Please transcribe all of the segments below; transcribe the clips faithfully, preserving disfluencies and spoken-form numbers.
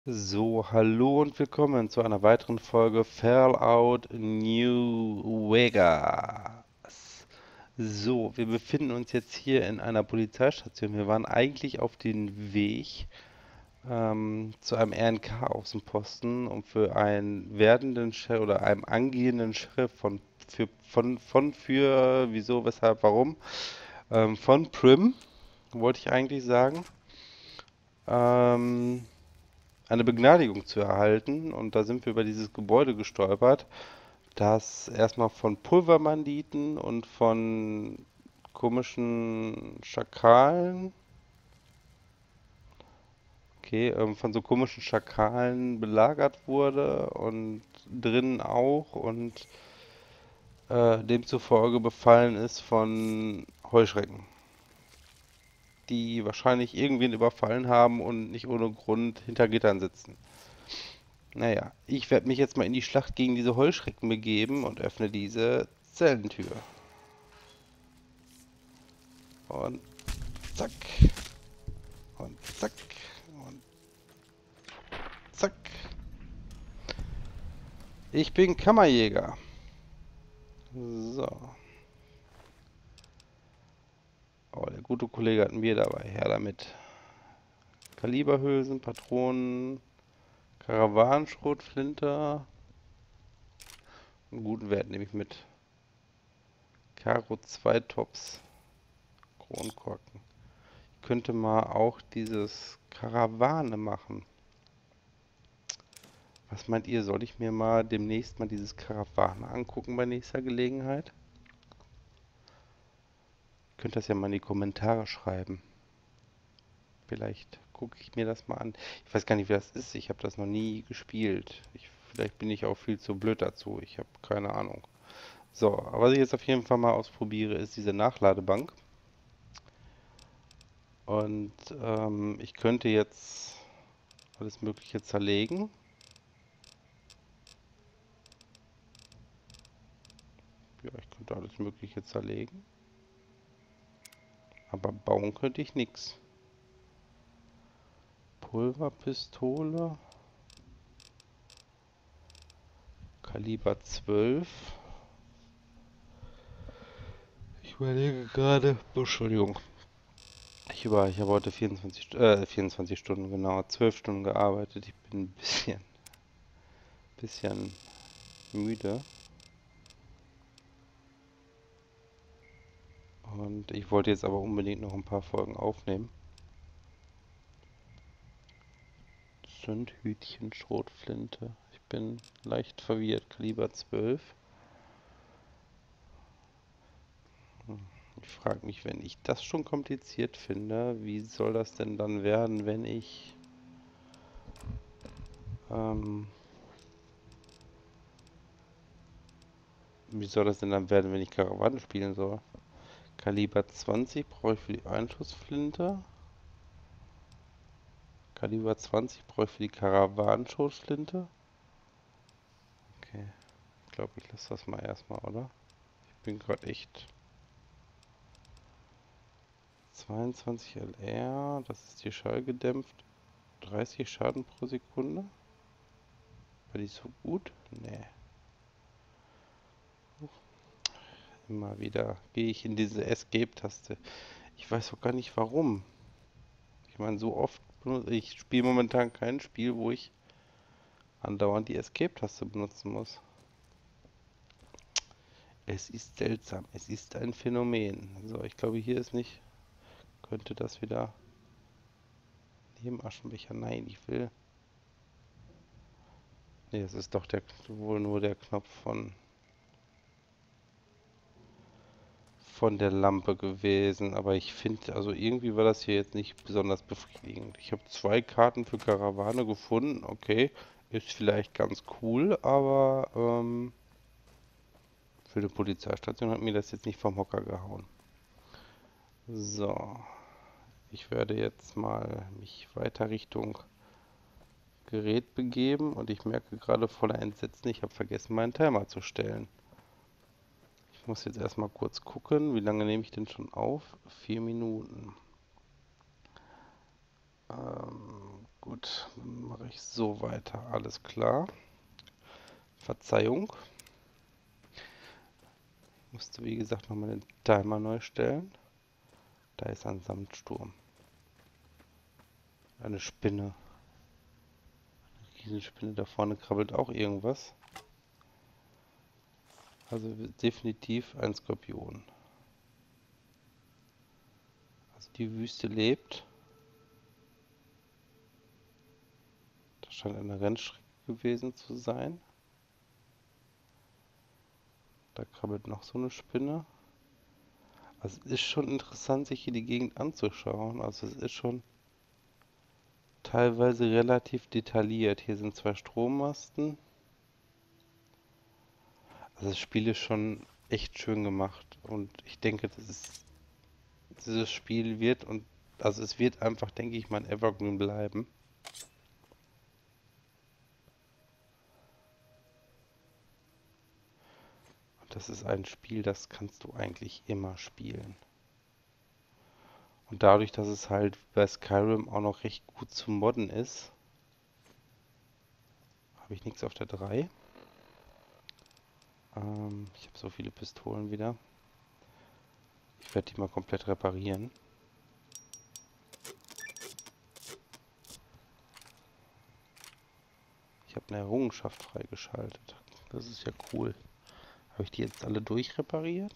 So, hallo und willkommen zu einer weiteren Folge Fallout New Vegas. So, wir befinden uns jetzt hier in einer Polizeistation. Wir waren eigentlich auf dem Weg ähm, zu einem R N K-Außenposten, um für einen werdenden Sheriff oder einem angehenden Sheriff von für von von für wieso, weshalb, warum ähm, von Prim, wollte ich eigentlich sagen. Ähm, eine Begnadigung zu erhalten. Und da sind wir über dieses Gebäude gestolpert, das erstmal von Pulvermanditen und von komischen Schakalen, okay, ähm, von so komischen Schakalen belagert wurde und drinnen auch und äh, demzufolge befallen ist von Heuschrecken, die wahrscheinlich irgendwen überfallen haben und nicht ohne Grund hinter Gittern sitzen. Naja, ich werde mich jetzt mal in die Schlacht gegen diese Heuschrecken begeben und öffne diese Zellentür. Und zack. Und zack. Und zack. Ich bin Kammerjäger. So. Oh, der gute Kollege hat ein Bier dabei. Her damit. Kaliberhülsen, Patronen, Karawanenschrotflinte. Einen guten Wert nehme ich mit. Karo zwei Tops. Kronkorken. Ich könnte mal auch dieses Karawane machen. Was meint ihr, soll ich mir mal demnächst mal dieses Karawane angucken bei nächster Gelegenheit? Ihr könnt das ja mal in die Kommentare schreiben. Vielleicht gucke ich mir das mal an. Ich weiß gar nicht, wie das ist. Ich habe das noch nie gespielt. Ich, vielleicht bin ich auch viel zu blöd dazu. Ich habe keine Ahnung. So, aber was ich jetzt auf jeden Fall mal ausprobiere, ist diese Nachladebank. Und ähm, ich könnte jetzt alles Mögliche zerlegen. Ja, ich könnte alles Mögliche zerlegen. Aber bauen könnte ich nichts. Pulverpistole. Kaliber zwölf. Ich überlege gerade. Entschuldigung. Ich, über, ich habe heute vierundzwanzig, äh, vierundzwanzig Stunden, genau, zwölf Stunden gearbeitet. Ich bin ein bisschen, bisschen müde. Und ich wollte jetzt aber unbedingt noch ein paar Folgen aufnehmen. Zündhütchen, Schrotflinte. Ich bin leicht verwirrt. Kaliber zwölf. Ich frage mich, wenn ich das schon kompliziert finde, wie soll das denn dann werden, wenn ich ähm, wie soll das denn dann werden, wenn ich Karawane spielen soll? Kaliber zwanzig brauche ich für die Einschussflinte. Kaliber zwanzig brauche ich für die Karawanenschrotflinte. Okay, ich glaube, ich lasse das mal erstmal, oder? Ich bin gerade echt. zweiundzwanzig L R, das ist hier schallgedämpft. dreißig Schaden pro Sekunde. War die so gut? Nee. Immer wieder gehe ich in diese Escape-Taste. Ich weiß auch gar nicht warum. Ich meine, so oft benutze ich spiele momentan kein Spiel, wo ich andauernd die Escape-Taste benutzen muss. Es ist seltsam. Es ist ein Phänomen. So, ich glaube, hier ist nicht. Könnte das wieder. Neben Aschenbecher. Nein, ich will. Nee, es ist doch der, wohl nur der Knopf von, von der Lampe gewesen. Aber ich finde, also irgendwie war das hier jetzt nicht besonders befriedigend. Ich habe zwei Karten für Karawane gefunden. Okay, ist vielleicht ganz cool, aber ähm, für eine Polizeistation hat mir das jetzt nicht vom Hocker gehauen. So, ich werde jetzt mal mich weiter Richtung Gerät begeben und ich merke gerade voller Entsetzen, ich habe vergessen, meinen Timer zu stellen. Ich muss jetzt erstmal kurz gucken, wie lange nehme ich denn schon auf? Vier Minuten. Ähm, Gut, dann mache ich so weiter. Alles klar. Verzeihung. Ich musste, wie gesagt, nochmal den Timer neu stellen. Da ist ein Samtsturm. Eine Spinne. Eine Riesenspinne. Da vorne krabbelt auch irgendwas. Also definitiv ein Skorpion. Also die Wüste lebt. Das scheint eine Rennstrecke gewesen zu sein. Da krabbelt noch so eine Spinne. Also es ist schon interessant, sich hier die Gegend anzuschauen. Also es ist schon teilweise relativ detailliert. Hier sind zwei Strommasten. Also das Spiel ist schon echt schön gemacht. Und ich denke, das ist, dieses Spiel wird und also es wird einfach, denke ich mal, ein Evergreen bleiben. Und das ist ein Spiel, das kannst du eigentlich immer spielen. Und dadurch, dass es halt bei Skyrim auch noch recht gut zu modden ist, habe ich nichts auf der drei. Ähm, ich habe so viele Pistolen wieder. Ich werde die mal komplett reparieren. Ich habe eine Errungenschaft freigeschaltet. Das ist ja cool. Habe ich die jetzt alle durchrepariert?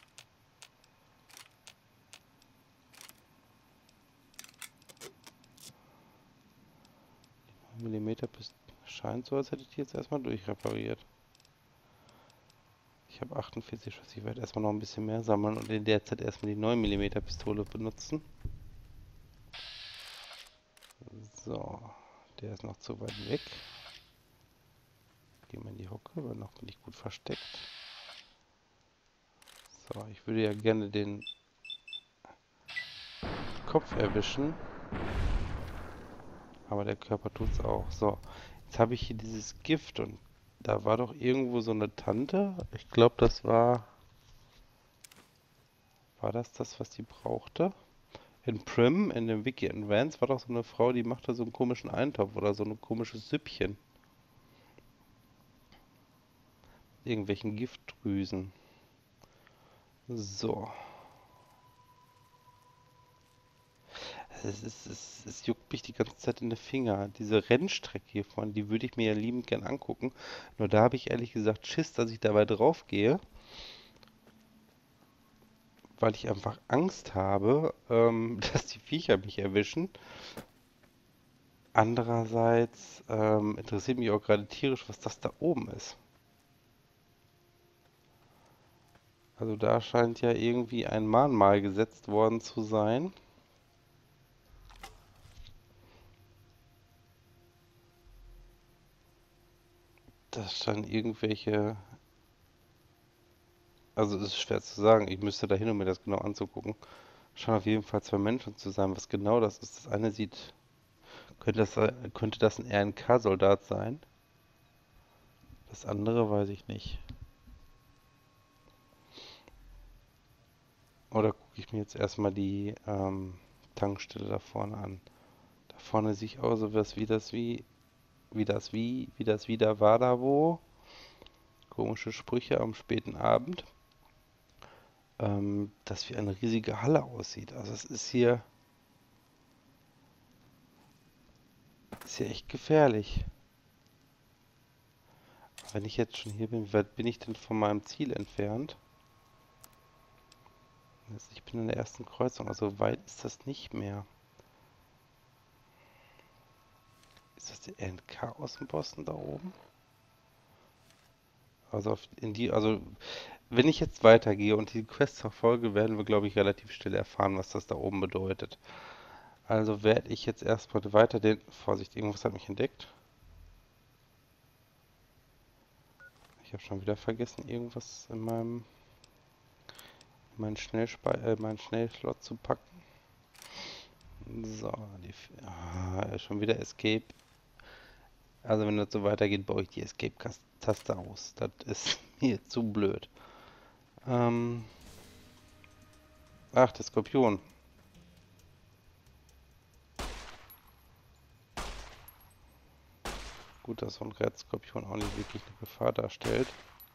Millimeter bis scheint so, als hätte ich die jetzt erstmal durchrepariert. Ich habe achtundvierzig Schuss. Ich werde erstmal noch ein bisschen mehr sammeln und in der Zeit erstmal die neun Millimeter Pistole benutzen. So, der ist noch zu weit weg. Gehen wir in die Hocke, weil noch bin ich gut versteckt. So, ich würde ja gerne den Kopf erwischen. Aber der Körper tut es auch. So, jetzt habe ich hier dieses Gift und da war doch irgendwo so eine Tante. Ich glaube, das war... War das das, was die brauchte? In Prim, in dem Wiki Advance, war doch so eine Frau, die machte so einen komischen Eintopf oder so ein komisches Süppchen. Irgendwelchen Giftdrüsen. So. Es, ist, es, es juckt mich die ganze Zeit in die Finger. Diese Rennstrecke hier vorne, die würde ich mir ja liebend gern angucken. Nur da habe ich ehrlich gesagt Schiss, dass ich dabei drauf gehe. Weil ich einfach Angst habe, ähm, dass die Viecher mich erwischen. Andererseits ähm, interessiert mich auch gerade tierisch, was das da oben ist. Also da scheint ja irgendwie ein Mahnmal gesetzt worden zu sein. Das scheinen irgendwelche... Also es ist schwer zu sagen, ich müsste da hin, um mir das genau anzugucken. Scheinen auf jeden Fall zwei Menschen zu sein. Was genau das ist, das eine sieht... Könnte das, könnte das ein R N K-Soldat sein? Das andere weiß ich nicht. Oder gucke ich mir jetzt erstmal die ähm, Tankstelle da vorne an. Da vorne sehe ich auch so was wie das wie, wie das wie, wie das wieder war da wo. Komische Sprüche am späten Abend. Ähm, das wie eine riesige Halle aussieht. Also es ist hier, ist hier echt gefährlich. Wenn ich jetzt schon hier bin, wie weit bin ich denn von meinem Ziel entfernt? Ich bin in der ersten Kreuzung, also weit ist das nicht mehr. Ist das der N K-Außenposten da oben? Also auf, in die, also wenn ich jetzt weitergehe und die Quest verfolge, werden wir, glaube ich, relativ schnell erfahren, was das da oben bedeutet. Also werde ich jetzt erstmal weiter den... Vorsicht, irgendwas hat mich entdeckt. Ich habe schon wieder vergessen, irgendwas in meinem... in meinen, Schnellspe äh, meinen Schnellslot zu packen. So, die... Ah, schon wieder Escape. Also wenn das so weitergeht, baue ich die Escape-Taste aus. Das ist mir zu blöd. Ähm... Ach, der Skorpion. Gut, dass so ein Red-Skorpion auch nicht wirklich eine Gefahr darstellt.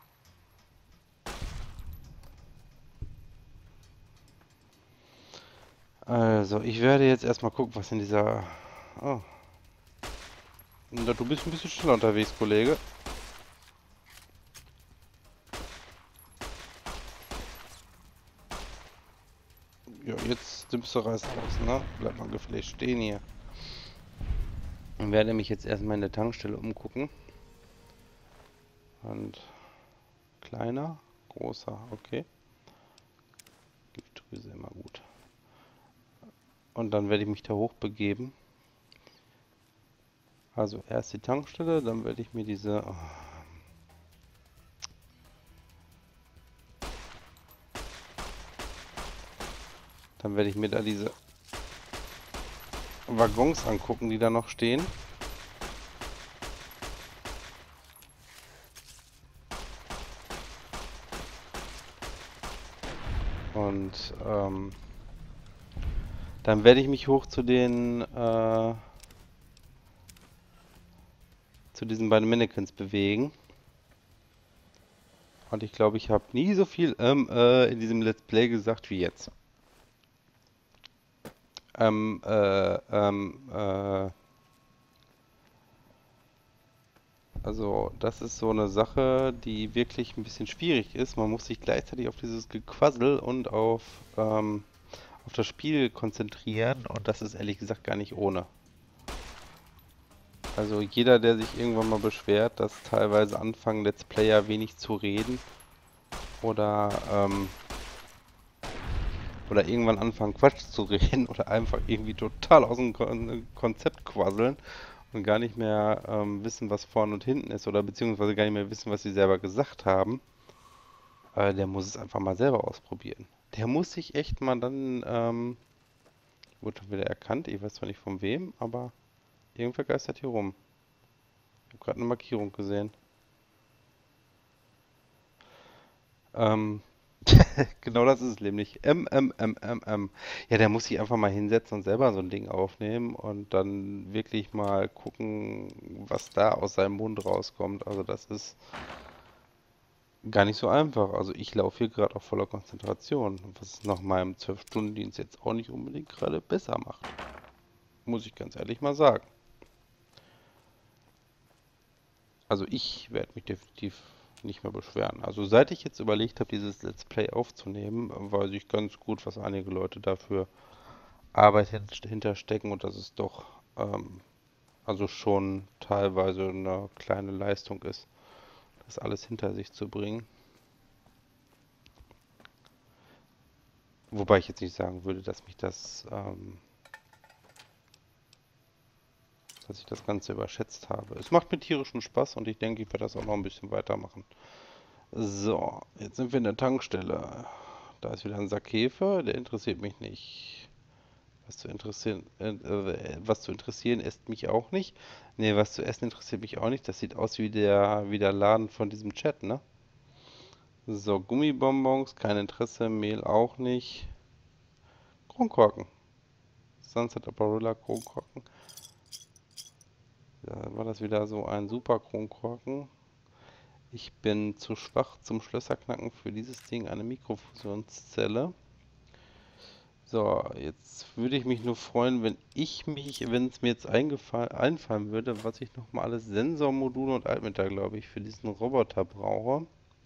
Also, ich werde jetzt erstmal gucken, was in dieser... Oh, na, du bist ein bisschen schneller unterwegs, Kollege. Ja, jetzt nimmst du Reis raus, ne? Bleib mal gefälligst stehen hier. Ich werde mich jetzt erstmal in der Tankstelle umgucken. Und kleiner, großer, okay. Giftdrüse immer gut. Und dann werde ich mich da hochbegeben. Also erst die Tankstelle, dann werde ich mir diese... Oh, dann werde ich mir da diese Waggons angucken, die da noch stehen. Und ähm, dann werde ich mich hoch zu den äh, zu diesen beiden Mannequins bewegen. Und ich glaube, ich habe nie so viel ähm, äh, in diesem Let's Play gesagt wie jetzt. Ähm, äh, ähm, äh, also das ist so eine Sache, die wirklich ein bisschen schwierig ist. Man muss sich gleichzeitig auf dieses Gequassel und auf, ähm, auf das Spiel konzentrieren und das ist ehrlich gesagt gar nicht ohne. Also jeder, der sich irgendwann mal beschwert, dass teilweise anfangen Let's Player wenig zu reden oder ähm, oder irgendwann anfangen Quatsch zu reden oder einfach irgendwie total aus dem Kon Konzept quasseln und gar nicht mehr ähm, wissen, was vorne und hinten ist oder beziehungsweise gar nicht mehr wissen, was sie selber gesagt haben, äh, der muss es einfach mal selber ausprobieren. Der muss sich echt mal dann, ähm, wurde schon wieder erkannt, ich weiß zwar nicht von wem, aber irgendwer geistert hier rum. Ich habe gerade eine Markierung gesehen. Ähm, genau das ist es nämlich. M, M, M, M, M. Ja, der muss sich einfach mal hinsetzen und selber so ein Ding aufnehmen und dann wirklich mal gucken, was da aus seinem Mund rauskommt. Also das ist gar nicht so einfach. Also ich laufe hier gerade auf voller Konzentration, was es nach meinem zwölf-Stunden-Dienst jetzt auch nicht unbedingt gerade besser macht. Muss ich ganz ehrlich mal sagen. Also ich werde mich definitiv nicht mehr beschweren. Also seit ich jetzt überlegt habe, dieses Let's Play aufzunehmen, weiß ich ganz gut, was einige Leute dafür Arbeit hin- hinterstecken und dass es doch ähm, also schon teilweise eine kleine Leistung ist, das alles hinter sich zu bringen. Wobei ich jetzt nicht sagen würde, dass mich das, ähm, dass ich das Ganze überschätzt habe. Es macht mir tierischen Spaß und ich denke, ich werde das auch noch ein bisschen weitermachen. So, jetzt sind wir in der Tankstelle. Da ist wieder ein Sack Hefe, der interessiert mich nicht. Was zu interessieren, äh, äh, was zu interessieren ist mich auch nicht. Nee, was zu essen interessiert mich auch nicht. Das sieht aus wie der, wie der Laden von diesem Chat, ne? So, Gummibonbons, kein Interesse, Mehl auch nicht. Kronkorken. Sunset Amarilla Kronkorken. Da war das wieder so ein super Kronkorken. Ich bin zu schwach zum Schlösserknacken für dieses Ding, eine Mikrofusionszelle. So, jetzt würde ich mich nur freuen, wenn ich mich, wenn es mir jetzt eingefallen, einfallen würde, was ich nochmal alles Sensormodule und Altmetall, glaube ich, für diesen Roboter brauche.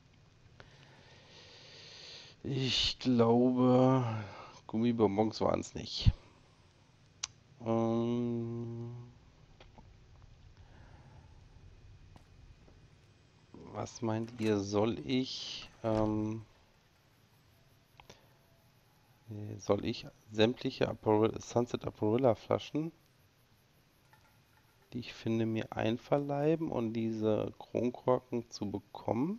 Ich glaube, Gummibonbons waren es nicht. Ähm, was meint ihr, soll ich, ähm, nee, soll ich sämtliche Aperol Sunset Aperilla Flaschen, die ich finde, mir einverleiben und diese Kronkorken zu bekommen?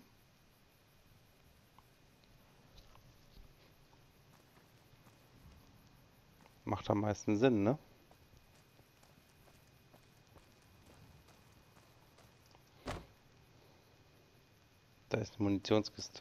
Macht am meisten Sinn, ne? Da ist eine Munitionskiste.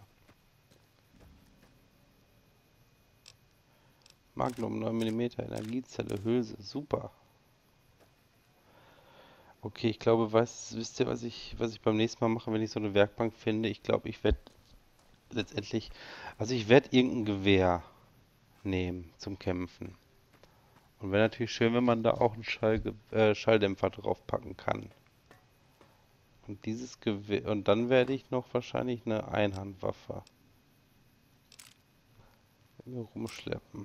Magnum neun Millimeter Energiezelle, Hülse, super. Okay, ich glaube, was, wisst ihr, was ich, was ich beim nächsten Mal mache, wenn ich so eine Werkbank finde? Ich glaube, ich werde letztendlich, also ich werde irgendein Gewehr nehmen zum Kämpfen. Und wäre natürlich schön, wenn man da auch einen Schallge äh, Schalldämpfer draufpacken kann. Und dieses Gewehr, und dann werde ich noch wahrscheinlich eine Einhandwaffe mit mir rumschleppen.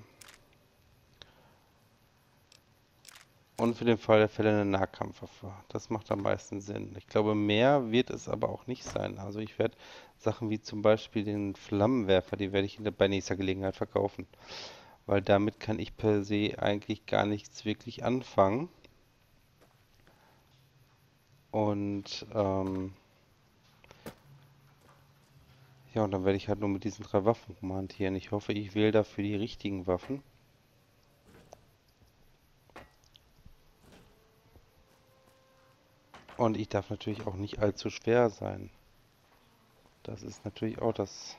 Und für den Fall der Fälle eine Nahkampfwaffe. Das macht am meisten Sinn. Ich glaube, mehr wird es aber auch nicht sein. Also ich werde Sachen wie zum Beispiel den Flammenwerfer, die werde ich in der, bei nächster Gelegenheit verkaufen. Weil damit kann ich per se eigentlich gar nichts wirklich anfangen. Und ähm, ja, und dann werde ich halt nur mit diesen drei Waffen rumhantieren. Ich hoffe, ich wähle dafür die richtigen Waffen. Und ich darf natürlich auch nicht allzu schwer sein. Das ist natürlich auch das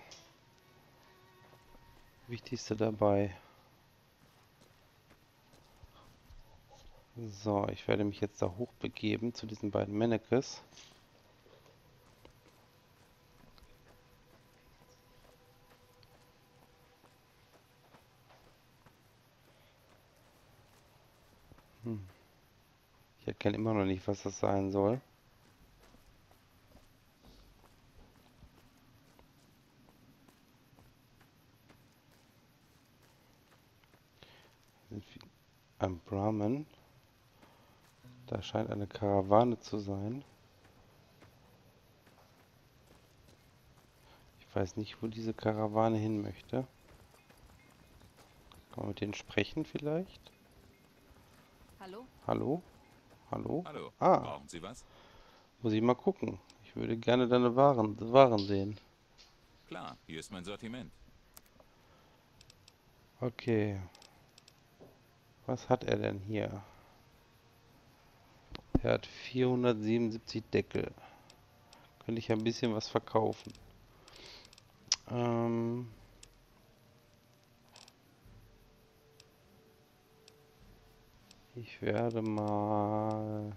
Wichtigste dabei. So, ich werde mich jetzt da hochbegeben zu diesen beiden Mannequins. Hm. Ich erkenne immer noch nicht, was das sein soll. Ein Brahmin. Da scheint eine Karawane zu sein. Ich weiß nicht, wo diese Karawane hin möchte. Kann man mit denen sprechen vielleicht? Hallo? Hallo? Hallo? Hallo, Ah, brauchen Sie was? muss ich mal gucken. Ich würde gerne deine Waren, Waren sehen. Klar, hier ist mein Sortiment. Okay, was hat er denn hier? Er hat vierhundertsiebenundsiebzig Deckel. Könnte ich ein bisschen was verkaufen. Ähm, ich werde mal...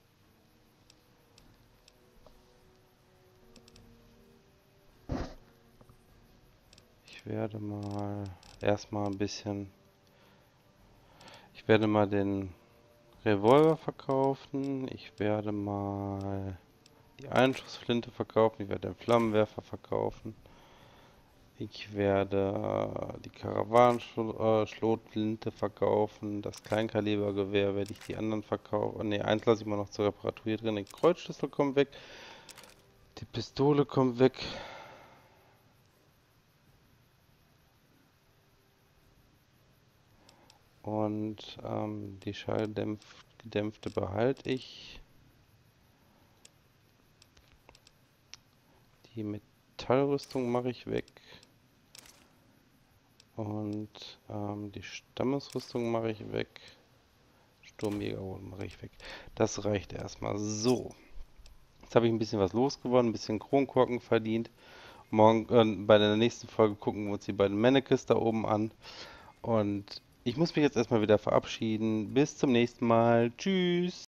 Ich werde mal erstmal ein bisschen... Ich werde mal den Revolver verkaufen. Ich werde mal die Einschussflinte verkaufen. Ich werde den Flammenwerfer verkaufen. Ich werde die Karawanenschlotflinte verkaufen. Das Kleinkalibergewehr werde ich die anderen verkaufen. Ne, eins lasse ich mal noch zur Reparatur hier drin. Der Kreuzschlüssel kommt weg. Die Pistole kommt weg. Und ähm, die Schalldämpfte behalte ich. Die Metallrüstung mache ich weg. Und ähm, die Stammesrüstung mache ich weg. Sturmjägerhosen mache ich weg. Das reicht erstmal. So. Jetzt habe ich ein bisschen was losgeworden, ein bisschen Kronkorken verdient. Morgen äh, bei der nächsten Folge gucken wir uns die beiden Mannequins da oben an. Und ich muss mich jetzt erstmal wieder verabschieden. Bis zum nächsten Mal. Tschüss.